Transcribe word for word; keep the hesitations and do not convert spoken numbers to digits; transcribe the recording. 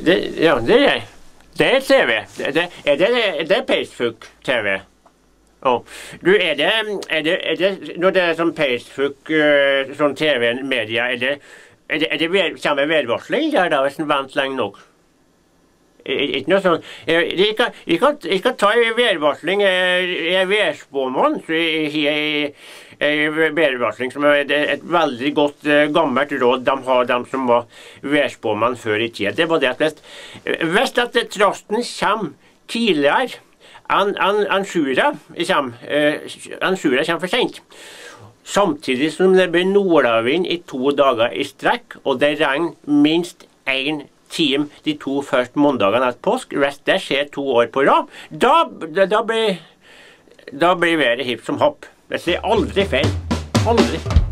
Det, ja, det er det er T V. Det, det, er det, det er Facebook-T V? Oh. Du, er det, er det, er det, når det er sånn Facebook, uh, sånn T V-media, er det, er det, er det ved, samme vedvarsling der da, hvis den vant lenge nok? Ikke noe sånn, jeg, jeg, kan, jeg, kan, jeg kan ta en vedvarsling, jeg er vedspåmann, så jeg har vedvarsling som er et veldig godt, gammelt råd de har, de som var vedspåmann før i tida. Det var det at hvis, hvis at trasten kommer tidligere, an, an, an sjura kommer, an sjura kommer for sent, samtidig som det blir nordavind i to dager i strekk, og det regner minst en time de to første måndagene etter påsk, hvis det skjer to år på rad, da, da, da blir da blir været hipp som hopp. Det sier aldri feil. Aldri.